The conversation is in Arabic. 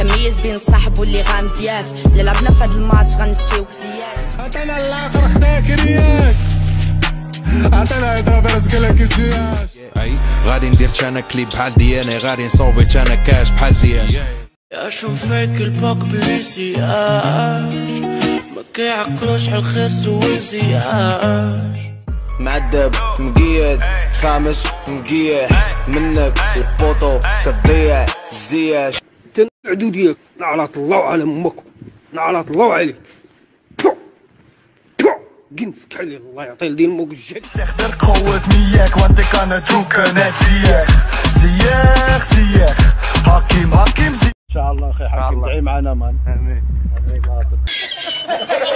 كنميز بين الصاحب واللي غامزياف. الا لعبنا في هاد الماتش غنسيوك زياف. عطينا الاخر خداك رياك، عطينا يضرب راسك لك الزياش. غادي ندير انا كليب بحال دياني، غادي نصوفي انا كاش بحال زياش. يا شوفك الباك بليسياش ما كيعقلوش على الخير سوي زياش. معذب مقيد خامس مقيح منك البوطو كتضيع الزياش. انت العدو ديالك نعلط الله على امك، نعلط الله عليك. قنفك عليه الله يعطي لدين امك الجهد. سيخدر قوة مياك وانتك انا جوكا نات زياخ حكيم ان شاء الله اخي حكيم. دعي معنا مان. امين.